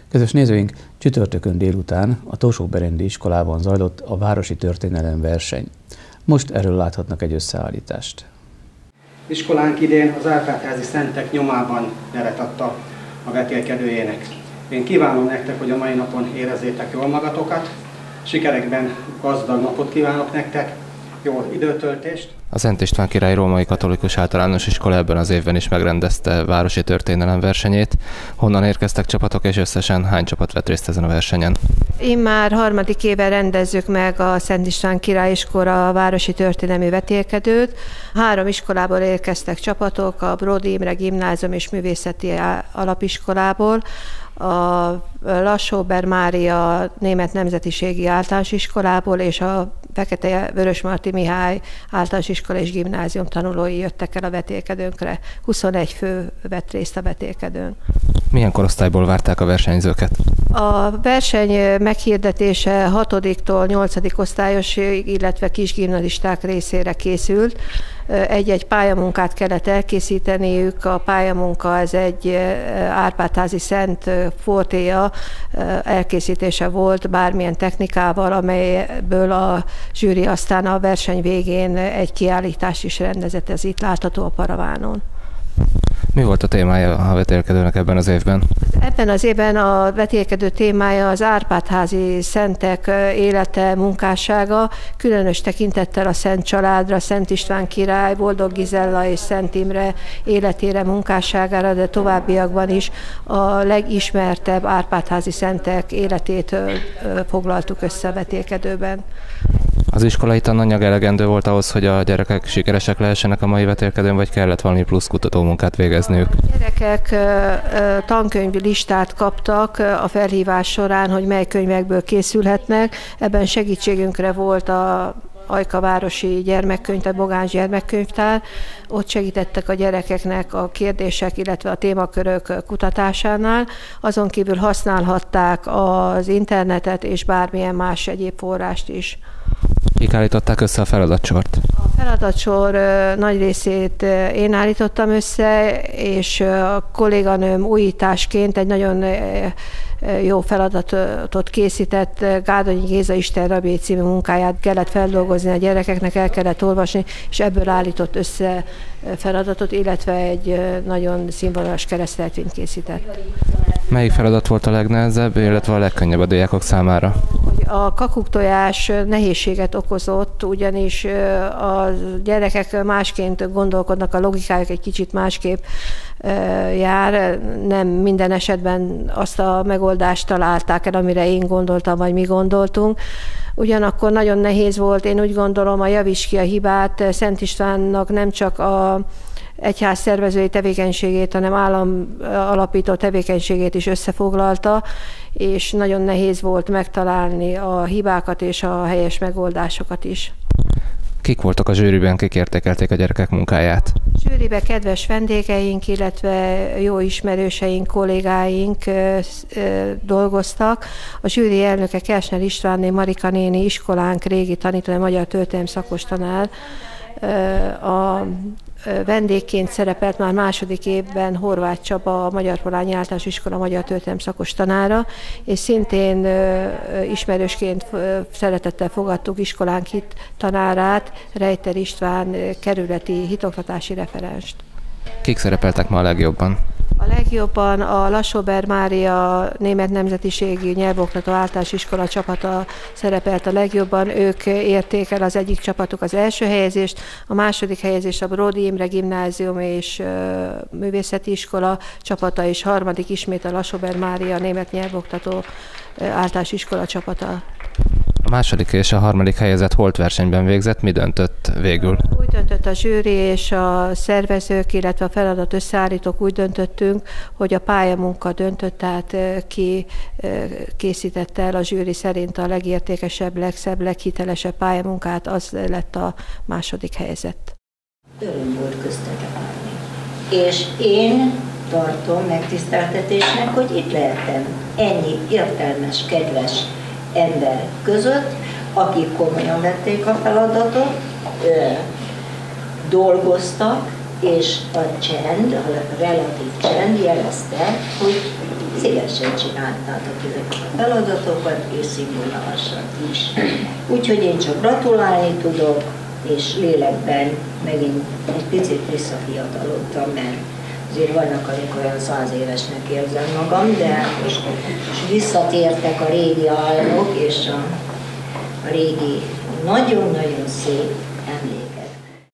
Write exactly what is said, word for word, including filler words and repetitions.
Kedves nézőink, csütörtökön délután a Tosóberendi iskolában zajlott a városi történelem verseny. Most erről láthatnak egy összeállítást. Iskolánk idén az Árpád-házi szentek nyomában nevet adta a vetélkedőjének. Én kívánom nektek, hogy a mai napon érezzétek jól magatokat, sikerekben gazdag napot kívánok nektek, jó időtöltést. A Szent István Király Római Katolikus Általános Iskola ebben az évben is megrendezte városi történelem versenyét. Honnan érkeztek csapatok, és összesen hány csapat vett részt ezen a versenyen? Én már harmadik éve rendezzük meg a Szent István Király Iskola városi történelmi vetélkedőt. Három iskolából érkeztek csapatok, a Bródi Imre Gimnázium és Művészeti Alapiskolából, a Lassóber Mária Német Nemzetiségi Általános Iskolából és a Fekete Vörösmarty Mihály Általános Iskola és Gimnázium tanulói jöttek el a vetélkedőnkre. huszonegy fő vett részt a vetélkedőn. Milyen korosztályból várták a versenyzőket? A verseny meghirdetése hatodiktól nyolcadik osztályosig, illetve kisgimnazisták részére készült. Egy-egy pályamunkát kellett elkészíteniük. A pályamunka ez egy Árpád-házi szent fortéja elkészítése volt bármilyen technikával, amelyből a zsűri aztán a verseny végén egy kiállítást is rendezett, ez itt látható a paravánon. Mi volt a témája a vetélkedőnek ebben az évben? Ebben az évben a vetélkedő témája az Árpád-házi szentek élete, munkássága, különös tekintettel a Szent családra, Szent István király, Boldog Gizella és Szent Imre életére, munkásságára, de továbbiakban is a legismertebb Árpád-házi szentek életét foglaltuk össze a vetélkedőben. Az iskolai tananyag elegendő volt ahhoz, hogy a gyerekek sikeresek lehessenek a mai vetélkedőn, vagy kellett valami plusz kutatómunkát végezniük? A gyerekek tankönyvi listát kaptak a felhívás során, hogy mely könyvekből készülhetnek. Ebben segítségünkre volt a Ajkavárosi Gyermekkönyvtár, Bogáns Gyermekkönyvtár. Ott segítettek a gyerekeknek a kérdések, illetve a témakörök kutatásánál. Azon kívül használhatták az internetet és bármilyen más egyéb forrást is. Kik állították össze a feladatsort? A feladatsor nagy részét én állítottam össze, és a kolléganőm újításként egy nagyon jó feladatot készített. Gárdonyi Géza Istenrabé című munkáját kellett feldolgozni a gyerekeknek, el kellett olvasni, és ebből állított össze feladatot, illetve egy nagyon színvonalas keresztrejtvényt készített. Melyik feladat volt a legnehezebb, illetve a legkönnyebb a diákok számára? A kakuktojás nehézséget okozott, ugyanis a gyerekek másként gondolkodnak, a logikájuk egy kicsit másképp jár, nem minden esetben azt a megoldást találták el, amire én gondoltam, vagy mi gondoltunk. Ugyanakkor nagyon nehéz volt, én úgy gondolom, a javíts ki a hibát. Szent Istvánnak nem csak a egyház szervezői tevékenységét, hanem állam alapító tevékenységét is összefoglalta, és nagyon nehéz volt megtalálni a hibákat és a helyes megoldásokat is. Kik voltak a zsűriben, kik értékelték a gyerekek munkáját? A zsűriben kedves vendégeink, illetve jó ismerőseink, kollégáink dolgoztak. A zsűri elnöke Kersner Istvánné Marika néni, iskolánk régi tanítója, magyar történelem szakos tanár. A vendégként szerepelt már második évben Horváth Csaba, a Magyar Polányi Általános Iskola magyar történelem szakos tanára, és szintén ismerősként szeretettel fogadtuk iskolánk hit tanárát, Rejter István kerületi hitoktatási referenst. Kik szerepeltek ma a legjobban? A legjobban a Lassóber Mária Német Nemzetiségi Nyelvoktató Általános Iskola csapata szerepelt a legjobban. Ők érték el, az egyik csapatuk az első helyezést, a második helyezést a Bródi Imre Gimnázium és Művészeti Iskola csapata, és harmadik ismét a Lassóber Mária Német Nyelvoktató Általános Iskola csapata. A második és a harmadik helyezett holt versenyben végzett, mi döntött végül? Úgy döntött a zsűri és a szervezők, illetve a feladat összeállítók, úgy döntöttünk, hogy a pályamunka döntött, tehát ki készítette el a zsűri szerint a legértékesebb, legszebb, leghitelesebb pályamunkát, az lett a második helyezett. Öröm volt köztetek állni. És én tartom megtiszteltetésnek, hogy itt lehetem ennyi értelmes, kedves ember között, akik komolyan vették a feladatot, dolgoztak, és a csend, a relatív csend jelezte, hogy szívesen csináltátok ezeket a feladatokat, és színvonalasan is. Úgyhogy én csak gratulálni tudok, és lélekben megint egy picit visszafiatalodtam, mert azért vannak, amikor olyan száz évesnek érzem magam, de most visszatértek a régi álmok, és a, a régi nagyon-nagyon szép